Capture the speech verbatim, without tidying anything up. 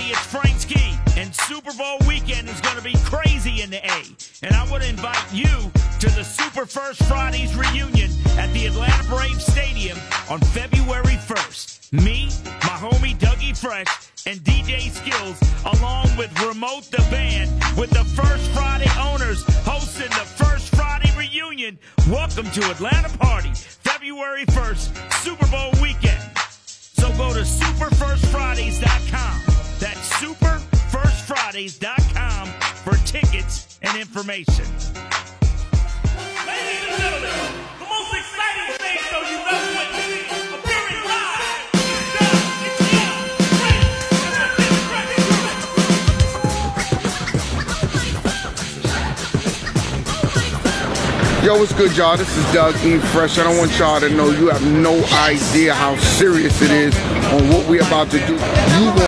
it's Frank Ski, and Super Bowl weekend is going to be crazy in the A. And I want to invite you to the Super First Fridays reunion at the Atlanta Braves Stadium on February first. Me, my homie Dougie Fresh, and D J Skills, along with Remote the Band, with the First Friday owners hosting the First Friday reunion. Welcome to Atlanta Party, February first, Super Bowl weekend. So go to super first fridays dot com. That's super first fridays dot com for tickets and information. Ladies and gentlemen, the most exciting stage show you've ever witnessed. Appearing live, Doug, it's Young, Frank, and the Dick Fresh. Yo, what's good, y'all? This is Doug E. Fresh. I don't want y'all to know you have no idea how serious it is on what we're about to do. You want